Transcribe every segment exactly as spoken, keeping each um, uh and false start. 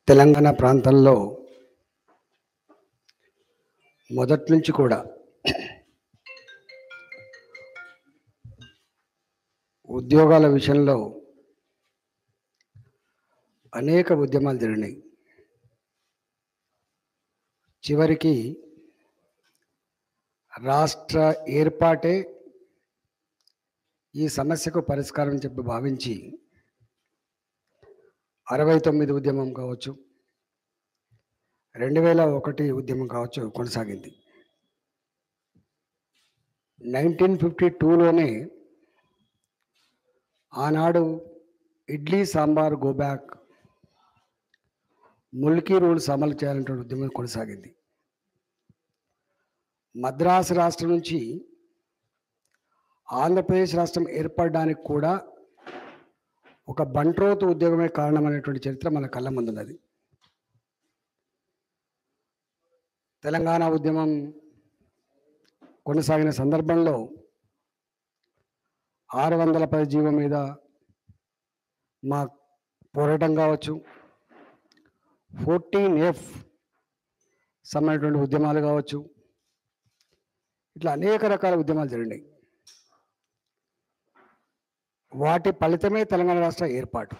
తెలంగాణ ప్రాంతంలో మొదటి నుంచి కూడా ఉద్యోగాల విషయంలో అనేక ఉద్యమాలు జరిగినాయి. చివరికి రాష్ట్ర ఏర్పాటే ఈ సమస్యకు పరిష్కారం చెప్పి భావించి అరవై తొమ్మిది ఉద్యమం కావచ్చు, రెండు వేల ఒకటి ఉద్యమం కావచ్చు కొనసాగింది. నైన్టీన్ ఫిఫ్టీ టూలోనే ఆనాడు idli sambar go back, Mulki rules అమలు చేయాలనే ఉద్యమం కొనసాగింది. మద్రాసు రాష్ట్రం నుంచి ఆంధ్రప్రదేశ్ రాష్ట్రం ఏర్పడడానికి కూడా ఒక బంట్రోతు ఉద్యోగమే కారణమైనటువంటి చరిత్ర మన కళ్ళ ముందున్నది. తెలంగాణ ఉద్యమం కొనసాగిన సందర్భంలో ఆరు వందల పది జీవో మీద మా పోరాటం కావచ్చు, ఫోర్టీన్ ఎఫ్ సంబంధించినటువంటి ఉద్యమాలు కావచ్చు, ఇట్లా అనేక రకాల ఉద్యమాలు జరిగినాయి. వాటి ఫలితమే తెలంగాణ రాష్ట్ర ఏర్పాటు.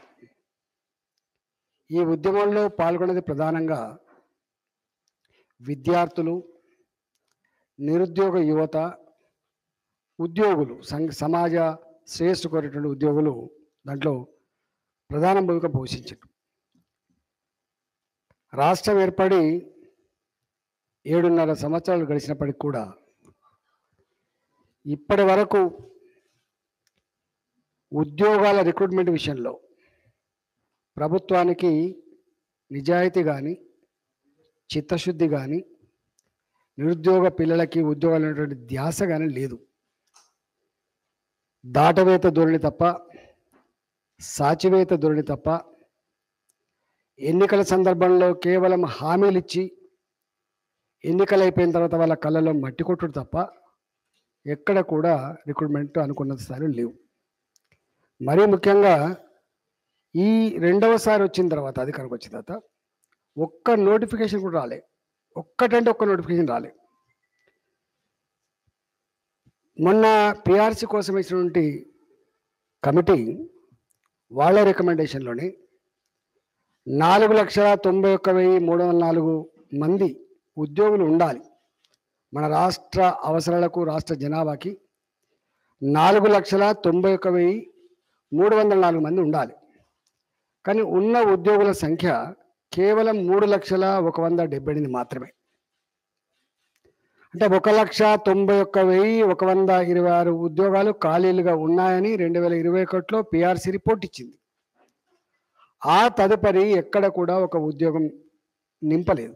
ఈ ఉద్యమంలో పాల్గొన్నది ప్రధానంగా విద్యార్థులు, నిరుద్యోగ యువత, ఉద్యోగులు, సంఘ సమాజ శ్రేయస్సు కోరేటువంటి ఉద్యోగులు దాంట్లో ప్రధాన భూమిక పోషించారు. రాష్ట్రం ఏర్పడి ఏడున్నర సంవత్సరాలు గడిచినప్పటికి కూడా ఇప్పటి వరకు ఉద్యోగాల రిక్రూట్మెంట్ విషయంలో ప్రభుత్వానికి నిజాయితీ కానీ, చిత్తశుద్ధి కానీ, నిరుద్యోగ పిల్లలకి ఉద్యోగాలు అనేటువంటి ధ్యాస కానీ లేదు. దాటవేత ధోరణి తప్ప, సాచివేత ధోరణి తప్ప, ఎన్నికల సందర్భంలో కేవలం హామీలు ఇచ్చి ఎన్నికలు అయిపోయిన తర్వాత వాళ్ళ కళ్ళలో మట్టి కొట్టుడు తప్ప ఎక్కడ కూడా రిక్రూట్మెంట్ అనుకున్న స్థాయిలో లేవు. మరీ ముఖ్యంగా ఈ రెండవసారి వచ్చిన తర్వాత, అధికారికి వచ్చిన తర్వాత ఒక్క నోటిఫికేషన్ కూడా రాలే. ఒక్కటంటే ఒక్క నోటిఫికేషన్ రాలే. మొన్న పిఆర్సీ కోసం ఇచ్చినటువంటి కమిటీ వాళ్ళ రికమెండేషన్లోనే నాలుగు లక్షల తొంభై ఒక్క వెయ్యి మూడు వందల నాలుగు మంది ఉద్యోగులు ఉండాలి. మన రాష్ట్ర అవసరాలకు, రాష్ట్ర జనాభాకి నాలుగు లక్షల తొంభై ఒక్క వెయ్యి మూడు వందల నాలుగు మంది ఉండాలి. కానీ ఉన్న ఉద్యోగుల సంఖ్య కేవలం మూడు లక్షల ఒక వంద డెబ్బై ఎనిమిది మాత్రమే. అంటే ఒక లక్ష తొంభై ఒక్క వెయ్యి ఒక వంద ఇరవై ఆరు ఉద్యోగాలు ఖాళీలుగా ఉన్నాయని రెండు వేల ఇరవై ఒకటిలో పిఆర్సీ రిపోర్ట్ ఇచ్చింది. ఆ తదుపరి ఎక్కడ కూడా ఒక ఉద్యోగం నింపలేదు.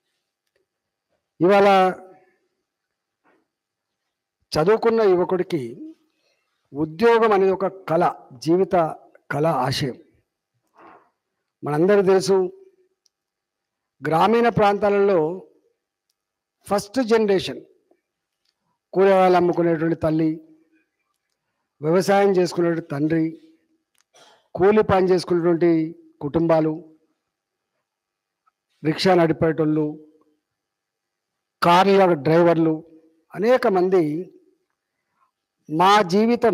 ఇవాళ చదువుకున్న యువకుడికి ఉద్యోగం అనేది ఒక కళ, జీవిత కళ, ఆశయం. మనందరూ తెలుసు, గ్రామీణ ప్రాంతాలలో ఫస్ట్ జనరేషన్ కూరగాయలు అమ్ముకునేటువంటి తల్లి, వ్యవసాయం చేసుకునేటువంటి తండ్రి, కూలి పని చేసుకునేటువంటి కుటుంబాలు, రిక్షా నడిపేటోళ్ళు, కార్ల డ్రైవర్లు, అనేక మంది మా జీవితం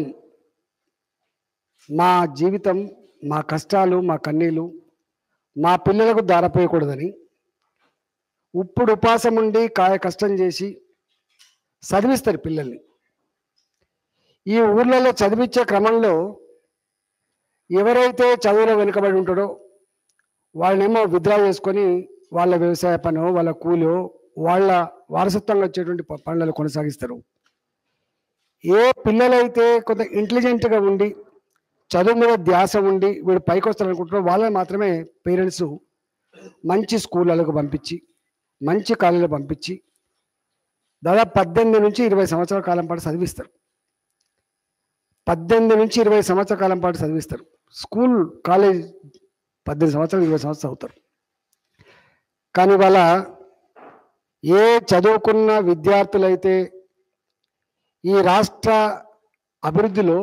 మా జీవితం మా కష్టాలు, మా కన్నీళ్ళు మా పిల్లలకు దారపోయకూడదని ఇప్పుడు ఉపాసం ఉండి కాయ కష్టం చేసి చదివిస్తారు పిల్లల్ని. ఈ ఊర్లలో చదివించే క్రమంలో ఎవరైతే చదువులో వెనుకబడి ఉంటాడో వాళ్ళనేమో విత్డ్రా చేసుకొని వాళ్ళ వ్యవసాయ పనో, వాళ్ళ కూలో, వాళ్ళ వారసత్వంగా వచ్చేటువంటి పనులను కొనసాగిస్తారు. ఏ పిల్లలైతే కొంత ఇంటెలిజెంట్గా ఉండి చదువు మీద ధ్యాస ఉండి వీడు పైకి వస్తారనుకుంటున్నారో వాళ్ళని మాత్రమే పేరెంట్స్ మంచి స్కూళ్ళకు పంపించి, మంచి కాలేజీలో పంపించి దాదాపు పద్దెనిమిది నుంచి ఇరవై సంవత్సరాల కాలం పాటు చదివిస్తారు. పద్దెనిమిది నుంచి ఇరవై సంవత్సరాల కాలం పాటు చదివిస్తారు. స్కూల్, కాలేజ్ పద్దెనిమిది సంవత్సరాలు, ఇరవై సంవత్సరాలు అవుతారు. కానీ వాళ్ళ ఏ చదువుకున్న విద్యార్థులైతే ఈ రాష్ట్ర అభివృద్ధిలో,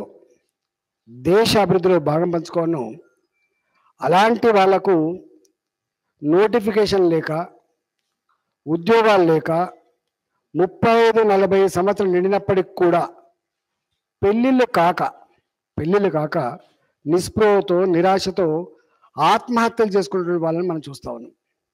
దేశ అభివృద్ధిలో భాగం పంచుకోను, అలాంటి వాళ్లకు నోటిఫికేషన్ లేక, ఉద్యోగాలు లేక ముప్పై ఐదు నలభై సంవత్సరాలు నిండినప్పటికి కూడా పెళ్ళిళ్ళు కాక పెళ్ళిళ్ళు కాక నిస్పృహతో, నిరాశతో ఆత్మహత్యలు చేసుకునే వాళ్ళని మనం చూస్తా ఉన్నాం.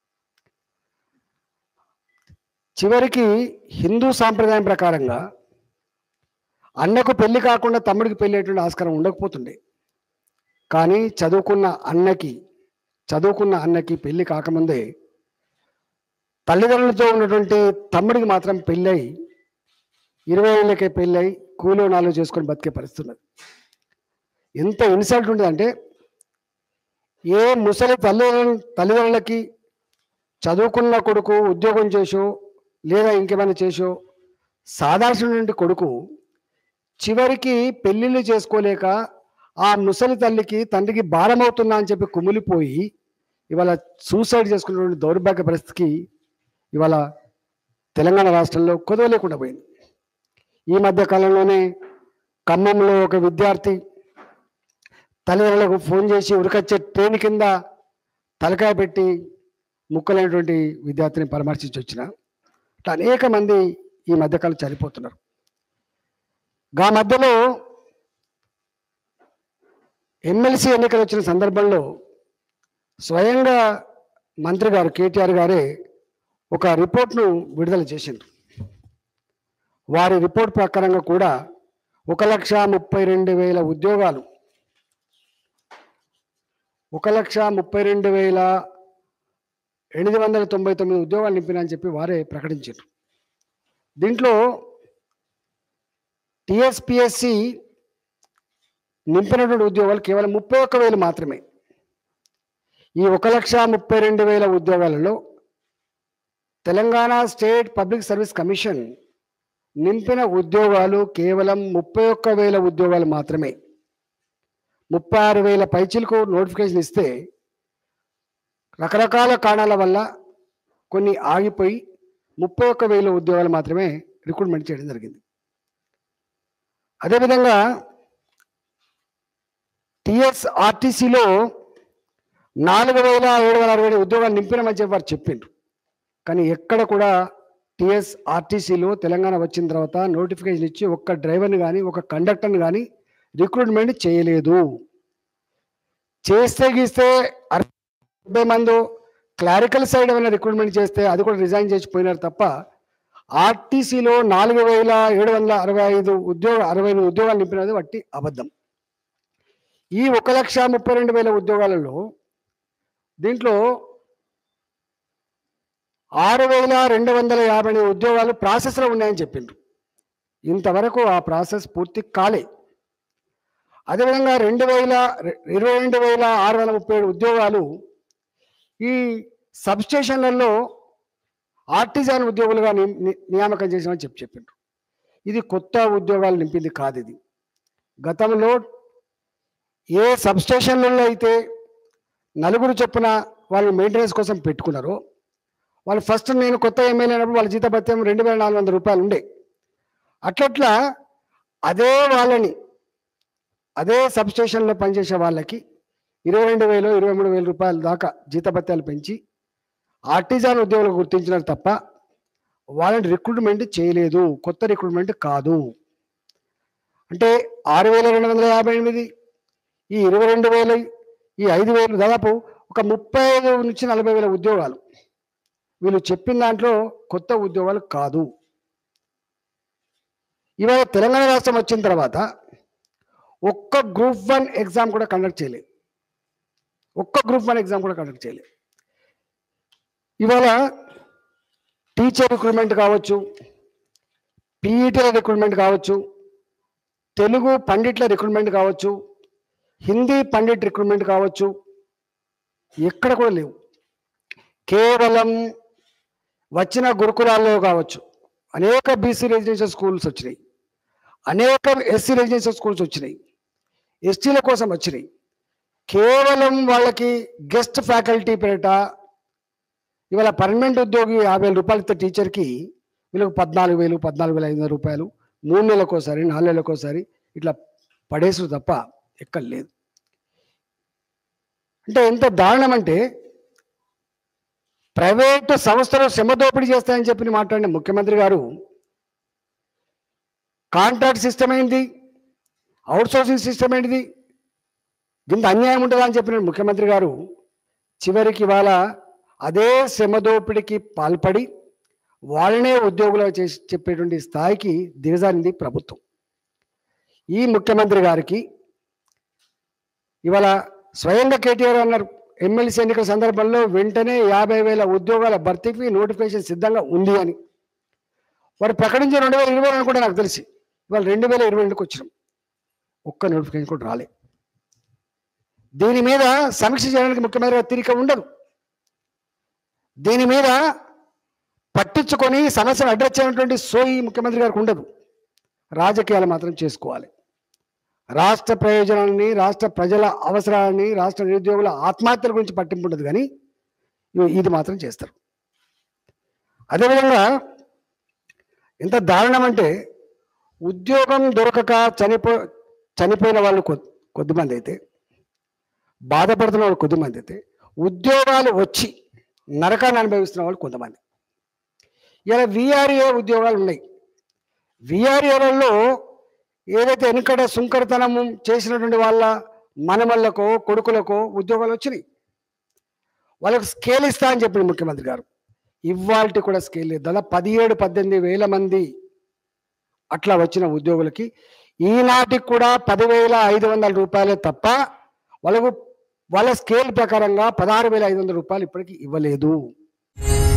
చివరికి హిందూ సాంప్రదాయం ప్రకారంగా అన్నకు పెళ్లి కాకుండా తమ్ముడికి పెళ్ళి అయ్యేటువంటి ఆస్కారం ఉండకపోతుండే. కానీ చదువుకున్న అన్నకి చదువుకున్న అన్నకి పెళ్లి కాకముందే తల్లిదండ్రులతో ఉన్నటువంటి తమ్ముడికి మాత్రం పెళ్ళై ఇరవై ఏళ్ళకే పెళ్ళై కూలో నాలుగు చేసుకొని బతికే పరిస్థితి ఉన్నది. ఎంత ఇన్సల్ట్ ఉంటుందంటే, ఏ ముసలి తల్లిదండ్రుల తల్లిదండ్రులకి చదువుకున్న కొడుకు ఉద్యోగం చేసో లేదా ఇంకేమైనా చేసో సాధారణటువంటి కొడుకు చివరికి పెళ్ళిళ్ళు చేసుకోలేక ఆ ముసలి తల్లికి తండ్రికి భారం అవుతున్నా అని చెప్పి కుమిలిపోయి ఇవాళ సూసైడ్ చేసుకున్నటువంటి దౌర్భాగ్య పరిస్థితికి ఇవాళ తెలంగాణ రాష్ట్రంలో కొదవ లేకుండా పోయింది. ఈ మధ్య కాలంలోనే ఖమ్మంలో ఒక విద్యార్థి తల్లిదండ్రులకు ఫోన్ చేసి ఉరికొచ్చే ట్రైన్ కింద తలకాయ పెట్టి ముక్కలైనటువంటి విద్యార్థిని పరామర్శించి వచ్చిన అట్లా అనేక మంది ఈ మధ్యకాలం చనిపోతున్నారు. గా మధ్యలో ఎమ్మెల్సీ ఎన్నికలు వచ్చిన సందర్భంలో స్వయంగా మంత్రి గారు కేటీఆర్ గారే ఒక రిపోర్ట్ను విడుదల చేసిండ్రు. వారి రిపోర్ట్ ప్రకారంగా కూడా ఒక లక్ష ముప్పై రెండు వేల ఉద్యోగాలు ఒక లక్ష ముప్పై రెండు వేల ఎనిమిది వందల తొంభై తొమ్మిది ఉద్యోగాలు నింపినా అని చెప్పి వారే ప్రకటించారు. దీంట్లో టిఎస్పిఎస్సి నింపినటువంటి ఉద్యోగాలు కేవలం ముప్పై ఒక్క వేలు మాత్రమే. ఈ ఒక లక్ష ముప్పై రెండు వేల ఉద్యోగాలలో Telangana state public service commission నింపిన ఉద్యోగాలు కేవలం ముప్పై ఒక్క వేల ఉద్యోగాలు మాత్రమే. ముప్పై ఆరు వేల పైచీలకు నోటిఫికేషన్ ఇస్తే రకరకాల కారణాల వల్ల కొన్ని ఆగిపోయి ముప్పై ఒక్క వేల ఉద్యోగాలు మాత్రమే రిక్రూట్మెంట్ చేయడం జరిగింది. అదేవిధంగా టిఎస్ఆర్టీసీలో నాలుగు వేల ఏడు వందల అరవై ఏడు ఉద్యోగాలు నింపినామని చెప్పి వారు చెప్పిండ్రు. కానీ ఎక్కడ కూడా టిఎస్ఆర్టీసీలో తెలంగాణ వచ్చిన తర్వాత నోటిఫికేషన్ ఇచ్చి ఒక్క డ్రైవర్ని కానీ ఒక కండక్టర్ని కానీ రిక్రూట్మెంట్ చేయలేదు. చేస్తే గీస్తే అరవై మంది క్లారికల్ సైడ్ ఏమైనా రిక్రూట్మెంట్ చేస్తే అది కూడా రిజైన్ చేసిపోయినారు తప్ప ఆర్టీసీలో నాలుగు వేల ఏడు వందల అరవై ఐదు ఉద్యోగ అరవై ఐదు ఉద్యోగాలు నింపినది వట్టి అబద్ధం. ఈ ఒక లక్ష ముప్పై రెండు వేల ఉద్యోగాలలో దీంట్లో ఆరు వేల రెండు వందల యాభై ఉద్యోగాలు ప్రాసెస్లో ఉన్నాయని చెప్పిండ్రు. ఇంతవరకు ఆ ప్రాసెస్ పూర్తి కాలే. అదేవిధంగా రెండు వేల ఇరవై రెండు వేల ఆరు వందల ముప్పై ఏడు ఉద్యోగాలు ఈ సబ్స్టేషన్లలో ఆర్టిజాన్ ఉద్యోగులుగా నియామకం చేసామని చెప్పి చెప్పిండ్రు. ఇది కొత్త ఉద్యోగాలు నింపింది కాదు. ఇది గతంలో ఏ సబ్స్టేషన్లలో అయితే నలుగురు చొప్పున వాళ్ళు మెయింటెనెన్స్ కోసం పెట్టుకున్నారో వాళ్ళు ఫస్ట్ నేను కొత్త ఎమ్మెల్యే అయినప్పుడు వాళ్ళ జీతభత్యం రెండు వేల నాలుగు వందల రూపాయలు ఉండే. అట్లట్లా అదే వాళ్ళని అదే సబ్స్టేషన్లో పనిచేసే వాళ్ళకి ఇరవై రెండు వేలు ఇరవై మూడు వేల రూపాయల దాకా జీతభత్యాలు పెంచి ఆర్టిజాన్ ఉద్యోగులకు గుర్తించినారు తప్ప వాళ్ళని రిక్రూట్మెంట్ చేయలేదు. కొత్త రిక్రూట్మెంట్ కాదు. అంటే ఆరు వేల రెండు వందల యాభై ఎనిమిది ఈ ఇరవై రెండు వేలు ఈ ఐదు వేలు దాదాపు ఒక ముప్పై ఐదు నుంచి నలభై వేల ఉద్యోగాలు వీళ్ళు చెప్పిన దాంట్లో కొత్త ఉద్యోగాలు కాదు. ఇవాళ తెలంగాణ రాష్ట్రం వచ్చిన తర్వాత ఒక్క గ్రూప్ వన్ ఎగ్జామ్ కూడా కండక్ట్ చేయలేదు. ఒక్క గ్రూప్ వన్ ఎగ్జామ్ కూడా కండక్ట్ చేయలేదు. ఇవాళ టీచర్ రిక్రూట్మెంట్ కావచ్చు, పీఈటీల రిక్రూట్మెంట్ కావచ్చు, తెలుగు పండిట్ల రిక్రూట్మెంట్ కావచ్చు, హిందీ పండిట్ రిక్రూట్మెంట్ కావచ్చు, ఎక్కడ కూడా లేవు. కేవలం వచ్చిన గురుకులాల్లో కావచ్చు అనేక బీసీ రెసిడెన్షియల్ స్కూల్స్ వచ్చినాయి, అనేక ఎస్సీ రెసిడెన్షియల్ స్కూల్స్ వచ్చినాయి, ఎస్టీల కోసం వచ్చినాయి. కేవలం వాళ్ళకి గెస్ట్ ఫ్యాకల్టీ పేరిట ఇవాళ పర్మనెంట్ ఉద్యోగి యాభై వేల రూపాయలు ఇస్తే టీచర్కి వీళ్ళకి పద్నాలుగు వేలు పద్నాలుగు వేల ఐదు వందల రూపాయలు మూడు నెలలకోసారి నాలుగు నెలలకోసారి ఇట్లా పడేసు తప్ప ఎక్కడ లేదు. అంటే ఎంత దారుణం అంటే ప్రైవేటు సంస్థలు శ్రమ దోపిడీ చేస్తాయని చెప్పి మాట్లాడిన ముఖ్యమంత్రి గారు కాంట్రాక్ట్ సిస్టమ్ ఏంటి, అవుట్సోర్సింగ్ సిస్టమ్ ఏంటిది, దీంతో అన్యాయం ఉంటుందా అని చెప్పిన ముఖ్యమంత్రి గారు చివరికి ఇవాళ అదే శ్రమ దోపిడీకి పాల్పడి వాళ్ళనే ఉద్యోగులు చేసి చెప్పేటువంటి స్థాయికి దిగజారింది ప్రభుత్వం. ఈ ముఖ్యమంత్రి గారికి ఇవాళ స్వయంగా కేటీఆర్ అన్నారు, ఎమ్మెల్సీ ఎన్నికల సందర్భంలో వెంటనే యాభై వేల ఉద్యోగాల భర్తీకి నోటిఫికేషన్ సిద్ధంగా ఉంది అని వారు ప్రకటించే రెండు వేల ఇరవై అనుకుంటే నాకు తెలిసి ఇవాళ రెండు వేల ఇరవై రెండుకి వచ్చినాం, ఒక్క నోటిఫికేషన్ కూడా రాలే. దీని మీద సమీక్ష చేయడానికి ముఖ్యమంత్రి గారు తీరిక ఉండదు. దీని మీద పట్టించుకొని సమస్యను అడ్రస్ చేయనటువంటి సోయి ముఖ్యమంత్రి గారికి ఉండదు. రాజకీయాలు మాత్రం చేసుకోవాలి. రాష్ట్ర ప్రయోజనాన్ని, రాష్ట్ర ప్రజల అవసరాలని, రాష్ట్ర నిరుద్యోగుల ఆత్మహత్యల గురించి పట్టింపు ఉండదు, కానీ ఇది మాత్రం చేస్తారు. అదేవిధంగా ఎంత దారుణం అంటే ఉద్యోగం దొరకక చనిపో చనిపోయిన వాళ్ళు కొద్దిమంది అయితే, బాధపడుతున్న వాళ్ళు కొద్దిమంది అయితే, ఉద్యోగాలు వచ్చి నరకాన్ని అనుభవిస్తున్న వాళ్ళు కొంతమంది. ఇలా విఆర్ఏ ఉద్యోగాలు ఉన్నాయి. విఆర్ఏలలో ఏదైతే వెనుకట సుంకరతనము చేసినటువంటి వాళ్ళ మనమళ్ళకో కొడుకులకో ఉద్యోగాలు వచ్చినాయి. వాళ్ళకు స్కేల్ ఇస్తా అని చెప్పిన ముఖ్యమంత్రి గారు ఇవాల్టి కూడా స్కేల్ లేదు. దాదాపు పదిహేడు పద్దెనిమిది వేల మంది అట్లా వచ్చిన ఉద్యోగులకి ఈనాటికి కూడా పదివేల ఐదు వందల రూపాయలే తప్ప వాళ్ళకు వాళ్ళ స్కేల్ ప్రకారంగా పదహారు వేల ఐదు వందల రూపాయలు ఇప్పటికీ ఇవ్వలేదు.